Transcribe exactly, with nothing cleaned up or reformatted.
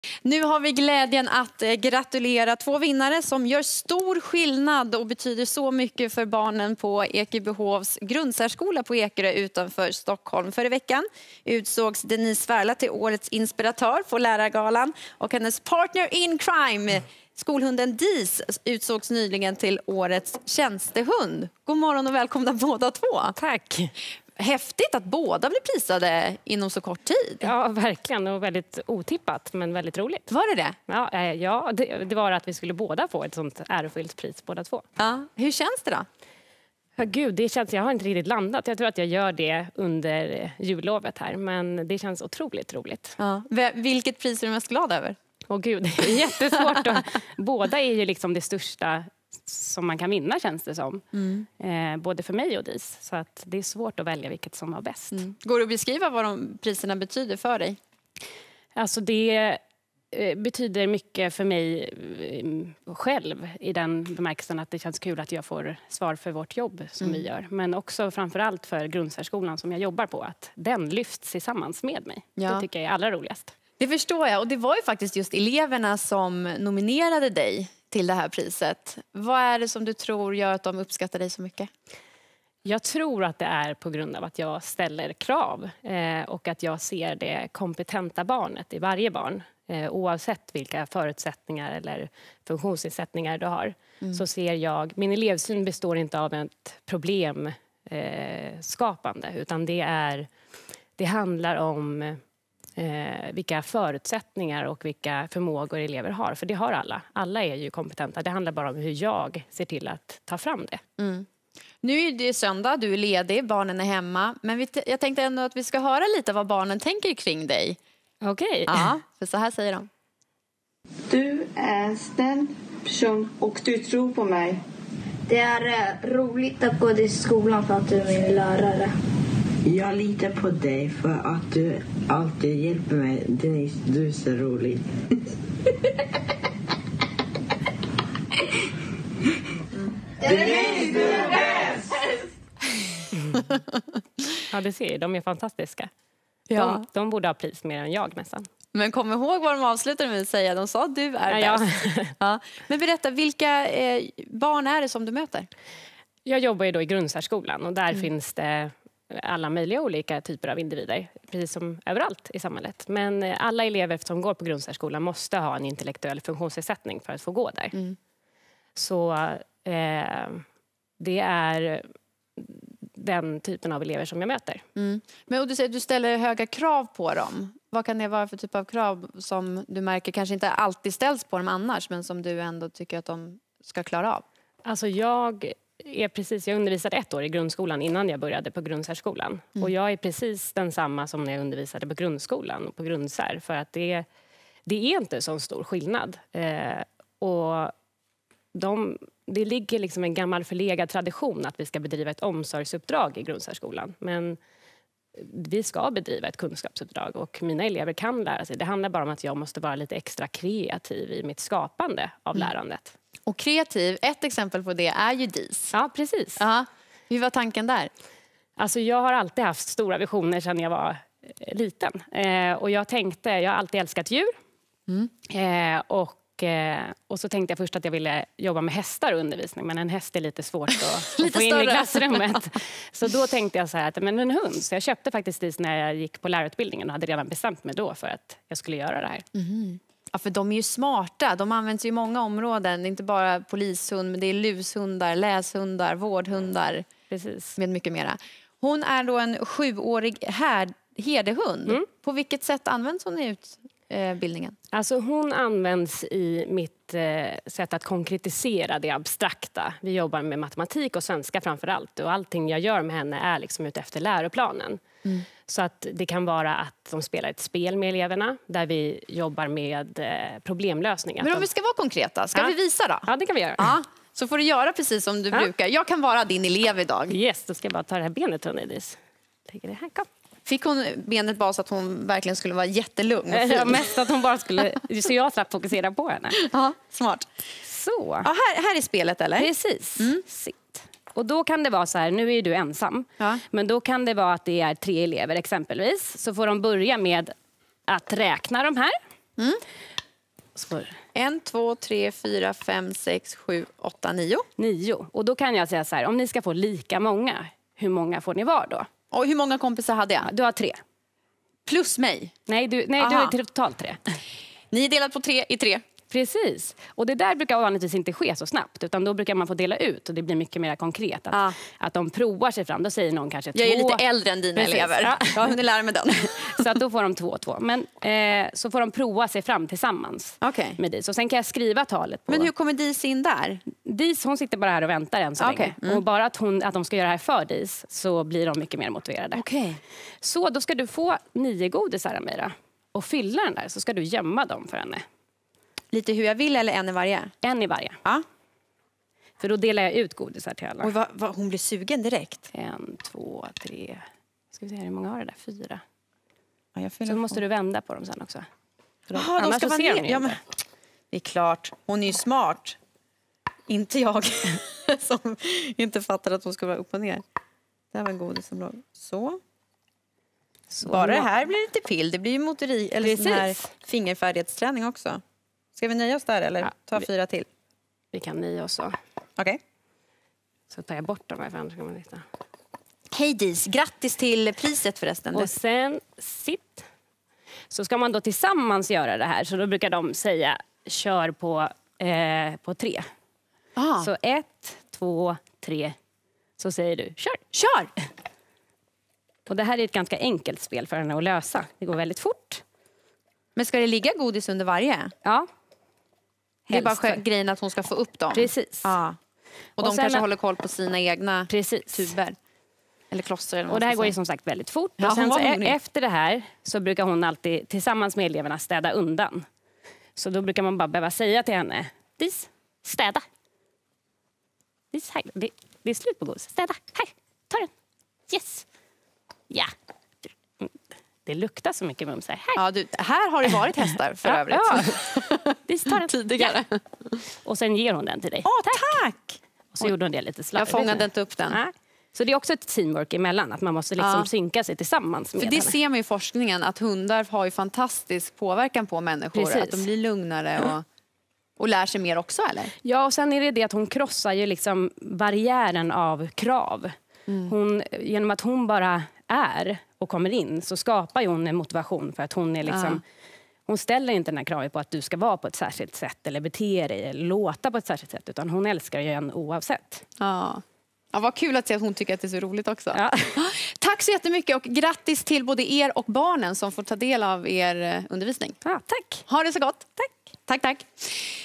Nu har vi glädjen att gratulera två vinnare som gör stor skillnad och betyder så mycket för barnen på Ekebyhovs grundsärskola på Ekerö utanför Stockholm. Förra veckan utsågs Denise Svärla till årets inspiratör på Lärargalan och hennes partner in crime, skolhunden Dis, utsågs nyligen till årets tjänstehund. God morgon och välkomna båda två. Tack. Häftigt att båda blir prisade inom så kort tid. Ja, verkligen. Och väldigt otippat, men väldigt roligt. Var det det? Ja, ja det, det var att vi skulle båda få ett sånt ärofyllt pris, båda två. Ja. Hur känns det då? Ja, gud, det känns, jag har inte riktigt landat. Jag tror att jag gör det under jullovet här. Men det känns otroligt roligt. Ja. Vilket pris är du mest glad över? Åh gud, det är jättesvårt. Att, båda är ju liksom det största som man kan vinna, känns det som. Mm. Eh, både för mig och Dis. Så att det är svårt att välja vilket som var bäst. Mm. Går det att beskriva vad de priserna betyder för dig? Alltså det eh, betyder mycket för mig eh, själv i den bemärkelsen att det känns kul att jag får svar för vårt jobb som mm. vi gör. Men också framförallt för grundsärskolan som jag jobbar på. Att den lyfts tillsammans med mig. Ja. Det tycker jag är allra roligast. Det förstår jag. Och det var ju faktiskt just eleverna som nominerade dig till det här priset. Vad är det som du tror gör att de uppskattar dig så mycket? Jag tror att det är på grund av att jag ställer krav eh, och att jag ser det kompetenta barnet i varje barn. Eh, oavsett vilka förutsättningar eller funktionsnedsättningar du har. Mm. Så ser jag, min elevsyn består inte av ett problem eh, skapande utan det är, det handlar om Eh, vilka förutsättningar och vilka förmågor elever har. För det har alla. Alla är ju kompetenta. Det handlar bara om hur jag ser till att ta fram det. Mm. Nu är det söndag, du är ledig, barnen är hemma. Men vi jag tänkte ändå att vi ska höra lite vad barnen tänker kring dig. Okej. Okay. Ja, för så här säger de. Du är en snäll person och du tror på mig. Det är roligt att gå till skolan för att du är min lärare. Jag litar på dig för att du alltid hjälper mig. Denise, du är så rolig. Denise, du är bäst! Ja, det ser jag. De är fantastiska. Ja. De, de borde ha pris mer än jag nästan. Men kom ihåg vad de avslutade med att säga. De sa att du är ja, bäst. Ja. Ja. Men berätta, vilka eh, barn är det som du möter? Jag jobbar ju då i grundsärskolan och där mm. finns det alla möjliga olika typer av individer, precis som överallt i samhället. Men alla elever som går på grundsärskolan måste ha en intellektuell funktionsnedsättning för att få gå där. Mm. Så eh, det är den typen av elever som jag möter. Mm. Men och du säger att du ställer höga krav på dem. Vad kan det vara för typ av krav som du märker kanske inte alltid ställs på dem annars, men som du ändå tycker att de ska klara av? Alltså jag... är precis, jag undervisade ett år i grundskolan innan jag började på grundsärskolan. Mm. Och jag är precis densamma som när jag undervisade på grundskolan och på grundsär. För att det, det är inte så stor skillnad. Eh, och de, det ligger liksom en gammal förlegad tradition att vi ska bedriva ett omsorgsuppdrag i grundsärskolan. Men vi ska bedriva ett kunskapsuppdrag och mina elever kan lära sig. Det handlar bara om att jag måste vara lite extra kreativ i mitt skapande av mm. lärandet. Och kreativ, ett exempel på det är ju Dis. Ja, precis. Ja. Hur var tanken där? Alltså jag har alltid haft stora visioner sedan jag var liten. Eh, och jag tänkte, jag har alltid älskat djur. Mm. Eh, och, eh, och så tänkte jag först att jag ville jobba med hästar och undervisning. Men en häst är lite svårt att, lite att få in större. I klassrummet. Så då tänkte jag så här, att men en hund. Så jag köpte faktiskt Dis när jag gick på lärarutbildningen och hade redan bestämt mig då för att jag skulle göra det här. Mm. Ja, för de är ju smarta. De används ju i många områden. Det är inte bara polishund, men det är lushundar, läshundar, vårdhundar. Precis. Med mycket mera. Hon är då en sjuårig här, herdehund. Mm. På vilket sätt används hon i utbildningen? Alltså hon används i mitt eh, sätt att konkretisera det abstrakta. Vi jobbar med matematik och svenska framför allt. Och allting jag gör med henne är liksom ut efter läroplanen. Mm. Så att det kan vara att de spelar ett spel med eleverna där vi jobbar med eh, problemlösningar. Men om vi ska vara konkreta, ska ja. vi visa då? Ja, det kan vi göra. Ja. Så får du göra precis som du ja. brukar. Jag kan vara din elev idag. Yes, då ska jag bara ta det här benet från Edis. Lägger det här, kom. Fick hon benet bara så att hon verkligen skulle vara jättelugn? Ja, mest att hon bara skulle... Så jag slapp fokusera på henne. Ja, smart. Så. Ja, här, här är spelet, eller? Precis. Mm. Sitt. Och då kan det vara så här, nu är ju du ensam. Ja. Men då kan det vara att det är tre elever exempelvis. Så får de börja med att räkna de här. Mm. Så. En, två, tre, fyra, fem, sex, sju, åtta, nio. Nio. Och då kan jag säga så här, om ni ska få lika många, hur många får ni var då? Och hur många kompisar hade jag? Du har tre. Plus mig. Nej, du, nej, du Aha. har totalt tre. Ni är delat på tre i tre. Precis. Och det där brukar vanligtvis inte ske så snabbt. Utan då brukar man få dela ut och det blir mycket mer konkret. Att, Ah. att de provar sig fram. Då säger någon kanske Jag är två. lite äldre än dina Precis. elever. Ja. Jag har hunnit lära mig den. Så att då får de två och två. Men eh, så får de prova sig fram tillsammans Okej. med Dis. Och sen kan jag skriva talet på. Men hur kommer Dis in där? Dis, hon sitter bara här och väntar än så Okej. länge. Mm. Och bara att, hon, att de ska göra det här för Dis så blir de mycket mer motiverade. Okej. Så då ska du få nio godisar, Amira. Och fylla den där så ska du gömma dem för henne. Lite hur jag vill eller en i varje? En i varje. Ja. För då delar jag ut godisar till alla. Och vad, vad, hon blir sugen direkt. En, två, tre... Ska vi se, hur många har det där? Fyra. Ja, jag Så fyller då måste på. du vända på dem sen också. För de, Jaha, de annars ska så vara ser ner. ni Ja, inte. men, det är klart. Hon är ju smart. Inte jag som inte fattar att hon ska vara upp och ner. Det här var en godis som låg så. Så Bara det nå- här blir lite pill. Det blir ju motori eller sån här Precis. fingerfärdighetsträning också. Ska vi nöja oss där eller Ja, ta vi- fyra till? Vi kan nio och så. Okej. Så tar jag bort dem här för annars kan man titta. Hej Dis, grattis till priset förresten. Och sen sitt. Så ska man då tillsammans göra det här. Så då brukar de säga kör på, eh, på tre. Ah. Så ett, två, tre. Så säger du kör. Kör! Och det här är ett ganska enkelt spel för henne att lösa. Det går väldigt fort. Men ska det ligga godis under varje? Ja. Det är bara Helst. själv- grejen att hon ska få upp dem. Precis. Ja. Och, Och de sen kanske att- håller koll på sina egna Precis. tuber. Eller kloster. Eller vad Och det här man ska går ju säga. som sagt väldigt fort. Ja, och sen hon så var e- hungrig. efter det här så brukar hon alltid tillsammans med eleverna städa undan. Så då brukar man bara behöva säga till henne, Dis, städa. Dis, här. Det, det är slut på godis. Städa. Här, ta den. Yes. Ja. Det luktar så mycket mums här. Här. Ja, du, här har det varit hästar för övrigt. Ja. Dis, ta den. Tidigare. Ja. Och sen ger hon den till dig. Åh, tack! Och så gjorde hon det lite Jag slarvigt. fångade inte upp den. Nej. Så det är också ett teamwork emellan. Att man måste liksom Ja. synka sig tillsammans med För det henne. ser man i forskningen att hundar har ju fantastisk påverkan på människor. Precis. Att de blir lugnare och, och lär sig mer också, eller? Ja, och sen är det det att hon krossar ju liksom barriären av krav. Hon, genom att hon bara är och kommer in så skapar ju hon en motivation för att hon är liksom... Hon ställer inte den här kravet på att du ska vara på ett särskilt sätt eller bete dig eller låta på ett särskilt sätt, utan hon älskar ju en oavsett. Ja. Ja, vad kul att se att hon tycker att det är så roligt också. Ja. Tack så jättemycket och grattis till både er och barnen som får ta del av er eh, undervisning. Ja, tack! Ha det så gott. Tack. Tack, tack.